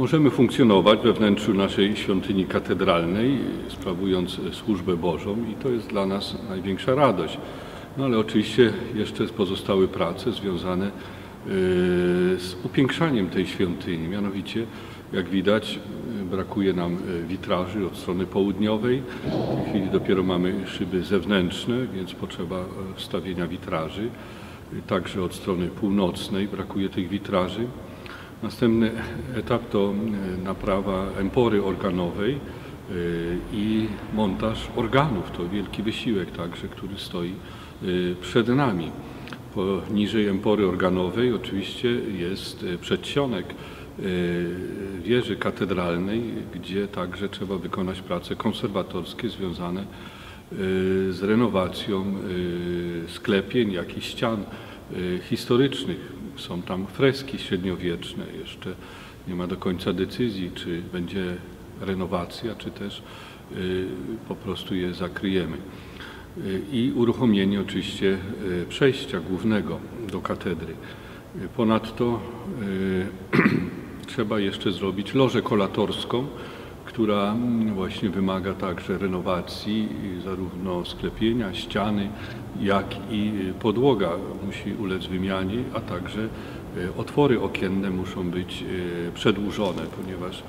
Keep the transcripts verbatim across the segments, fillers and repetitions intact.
Możemy funkcjonować we wnętrzu naszej świątyni katedralnej, sprawując służbę Bożą i to jest dla nas największa radość. No ale oczywiście jeszcze pozostały prace związane z upiększaniem tej świątyni. Mianowicie, jak widać, brakuje nam witraży od strony południowej. W tej chwili dopiero mamy szyby zewnętrzne, więc potrzeba wstawienia witraży. Także od strony północnej brakuje tych witraży. Następny etap to naprawa empory organowej i montaż organów. To wielki wysiłek także, który stoi przed nami. Poniżej empory organowej oczywiście jest przedsionek wieży katedralnej, gdzie także trzeba wykonać prace konserwatorskie związane z renowacją sklepień, jak i ścian historycznych. Są tam freski średniowieczne, jeszcze nie ma do końca decyzji, czy będzie renowacja, czy też po prostu je zakryjemy. I uruchomienie oczywiście przejścia głównego do katedry. Ponadto trzeba jeszcze zrobić lożę kolatorską, która właśnie wymaga także renowacji, zarówno sklepienia, ściany, jak i podłoga musi ulec wymianie, a także otwory okienne muszą być przedłużone, ponieważ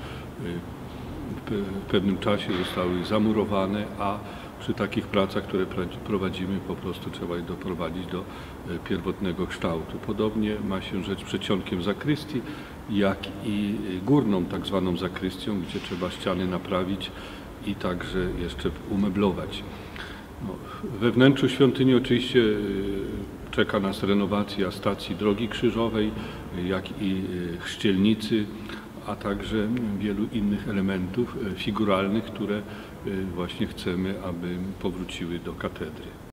w pewnym czasie zostały zamurowane, a przy takich pracach, które prowadzimy, po prostu trzeba je doprowadzić do pierwotnego kształtu. Podobnie ma się rzecz przedsionkiem zakrystii, jak i górną tak zwaną zakrystią, gdzie trzeba ściany naprawić i także jeszcze umeblować. No, we wnętrzu świątyni oczywiście czeka nas renowacja stacji drogi krzyżowej, jak i chrzcielnicy, a także wielu innych elementów figuralnych, które właśnie chcemy, aby powróciły do katedry.